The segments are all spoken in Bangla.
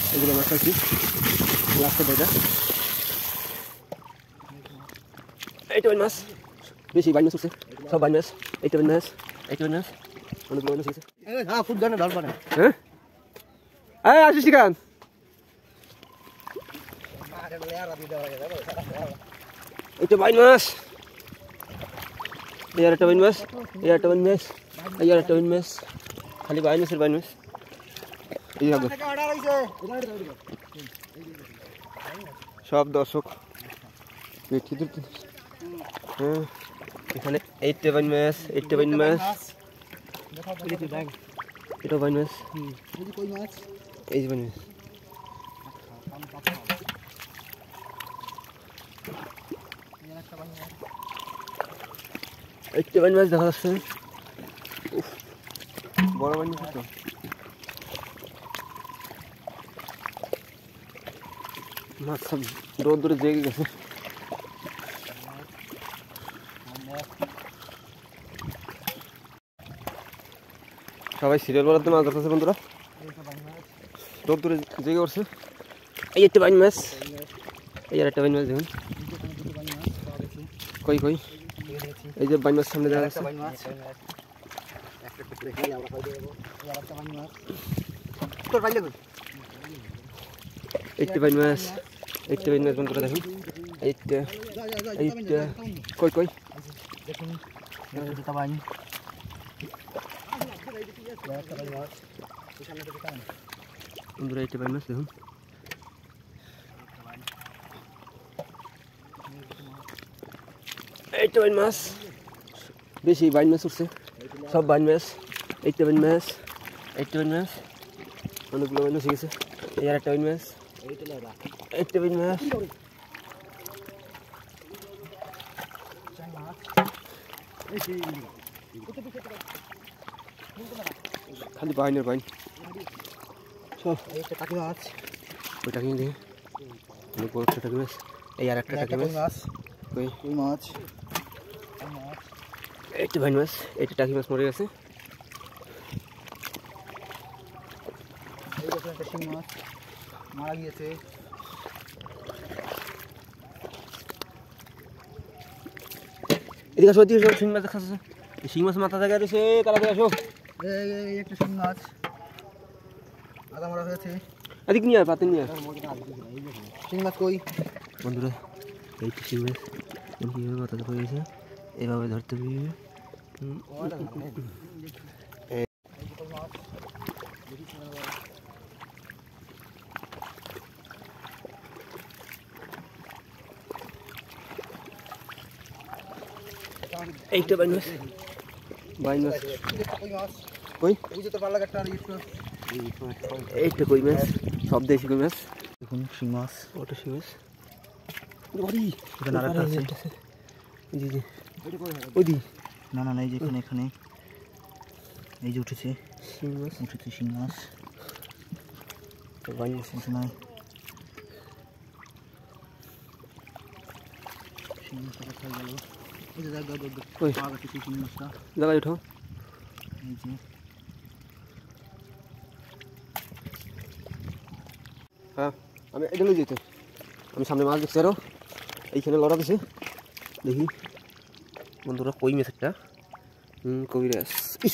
এগুলো মাছ পাইছি লাস্টে এটা এইটা বাইন মাছ বেশি বাইন মাছ উঠছে সব বাইন মাছ এইটা বাইন মাছ অনেকগুলো মাছ উঠছে ফুট গানে ধরবা না হ্যাঁ এই আসিস কান এইটা বাইন মাছ এই আর একটা বাইন মাছ এই আর একটা বাইন মাছ এই আর একটা বাইন মাছ খালি বাইন মাছ এই হবে সব দর্শক হ্যাঁ এখানে এইটা বাইন মাছ এটা বাইন মাছ এটা বাইন মাছ এই যে বাইন মাছ একটা বাইন মাছ দেখা যাচ্ছে বড় বাইন মাছ তো মাছ সব দৌড় জেগে গেছে সবাই সিরিয়াল বলাতে মাছ ধরতেছে বন্ধুরা দৌড় জেগে উঠছে এই একটা বাইন মাছ এই আর একটা বাইন মাছ দেখুন কই এই যে বাইন মাছ সামনে দেখা যাচ্ছে এইটা বাইন মাছ বন্ধুরা দেখুন এইটা কই বন্ধুরা এইটা বাইন মাছ দেখুন এইটা বাইন মাছ বেশি বাইন মাছ উঠছে সব বাইন মাছ এইটা বাইন মাছ অনেকগুলো বাইন মাছ গেছে এই আর একটা বাইন মাছ এইটা বাইন মাছ খালি বাইনের বাইন সব টাকি মাছ ওই টাকি দিয়ে অনেক বড় টাকি মাছ এই আর একটা টাকি মাছ কই মাছ এইটা বাইন মাছ এইটা টাকি মাছ মরে গেছে মারা গিয়েছে এদিকে আসো শিং মাছ দেখাচ্ছে শিং মাছ মাথা জায়গায় রয়েছে তাড়াতাড়ি আসো একটা শিং মাছ আদা মারা হয়েছে এদিকে নিয়ে পাতে নিয়ে শিং মাছ কই বন্ধুরা এইটা শিং মাছ কীভাবে মাথাতে পড়ে গেছে এভাবে ধরতে হবে এইটা বাইন মাছ কই এইটা কই মাছ সব দেশি কই মাছ দেখুন শিং মাছ ওটা শিং মাছ না এই যে এখানে এই যে উঠেছে শিং মাছ বাইন মাছ উঠে নাই শিং মাছটা খাই গেল এই যে শিং মাছটা জায়গায় উঠো এই যে হ্যাঁ আমি এটা নিয়ে যেতে আমি সামনে মাছ দেখছি আরো এইখানে লড়া দিছে দেখি বন্ধুরা কই মাছ একটা কবিরাজ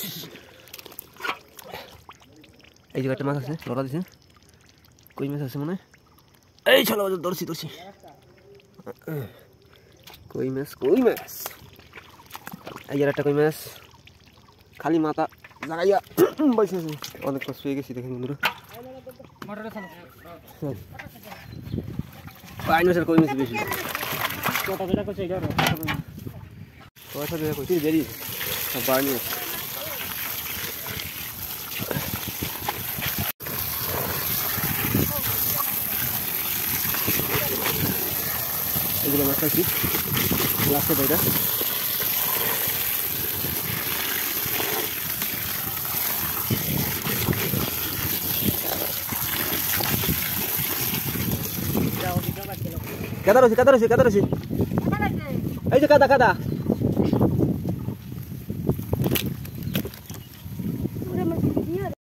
এই জায়গাটা মাছ আছে লড়া দিছে কই মাছ আছে মনে এই চলো ধরছি কই মাছ এই আর একটা কই মাছ খালি মাথা লাগাইয়া বসে আছে অনেক মাছ পেয়ে গেছি দেখেন বন্ধুরা বাইন মাছের কই মাছ বেশি পয়সা দেওয়া করছি দেরি সব বাইন মাছ এগুলো মাছ পাইছি লাস্টে এটা কাদা রয়েছে এই যে কাদা